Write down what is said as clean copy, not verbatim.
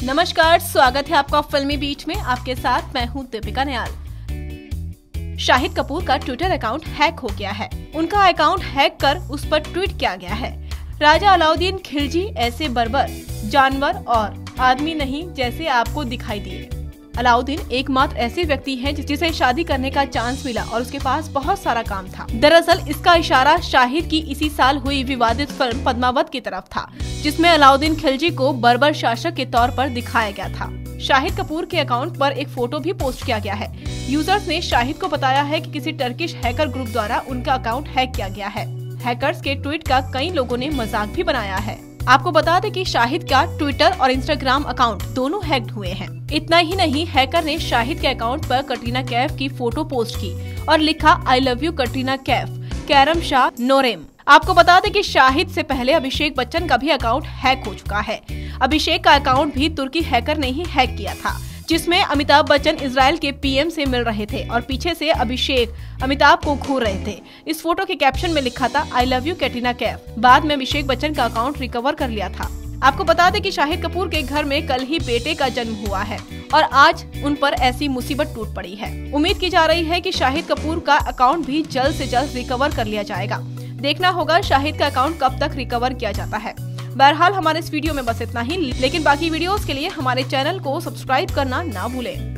नमस्कार, स्वागत है आपका फिल्मी बीट में। आपके साथ मैं हूं दीपिका नयाल। शाहिद कपूर का ट्विटर अकाउंट हैक हो गया है। उनका अकाउंट हैक कर उस पर ट्वीट किया गया है, राजा अलाउद्दीन खिलजी ऐसे बर्बर जानवर और आदमी नहीं जैसे आपको दिखाई दिए। अलाउद्दीन एकमात्र ऐसे व्यक्ति हैं जिसे शादी करने का चांस मिला और उसके पास बहुत सारा काम था। दरअसल इसका इशारा शाहिद की इसी साल हुई विवादित फिल्म पद्मावत की तरफ था, जिसमें अलाउद्दीन खिलजी को बर्बर शासक के तौर पर दिखाया गया था। शाहिद कपूर के अकाउंट पर एक फोटो भी पोस्ट किया गया है। यूजर्स ने शाहिद को बताया है कि किसी टर्किश हैकर ग्रुप द्वारा उनका अकाउंट हैक किया गया है। हैकर्स के ट्वीट का कई लोगों ने मजाक भी बनाया है। आपको बता दें कि शाहिद का ट्विटर और इंस्टाग्राम अकाउंट दोनों हैक्ड हुए हैं। इतना ही नहीं, हैकर ने शाहिद के अकाउंट पर कटरीना कैफ की फोटो पोस्ट की और लिखा I love you Katrina Kaif, कैरम शाह नोरेम। आपको बता दें कि शाहिद से पहले अभिषेक बच्चन का भी अकाउंट हैक हो चुका है। अभिषेक का अकाउंट भी तुर्की हैकर ने ही हैक किया था, जिसमें अमिताभ बच्चन इजराइल के पीएम से मिल रहे थे और पीछे से अभिषेक अमिताभ को घूर रहे थे। इस फोटो के कैप्शन में लिखा था I love you Katrina Kaif. बाद में अभिषेक बच्चन का अकाउंट रिकवर कर लिया था। आपको बता दें कि शाहिद कपूर के घर में कल ही बेटे का जन्म हुआ है और आज उन पर ऐसी मुसीबत टूट पड़ी है। उम्मीद की जा रही है कि शाहिद कपूर का अकाउंट भी जल्द से जल्द रिकवर कर लिया जाएगा। देखना होगा शाहिद का अकाउंट कब तक रिकवर किया जाता है। बहरहाल हमारे इस वीडियो में बस इतना ही, लेकिन बाकी वीडियोस के लिए हमारे चैनल को सब्सक्राइब करना ना भूलें।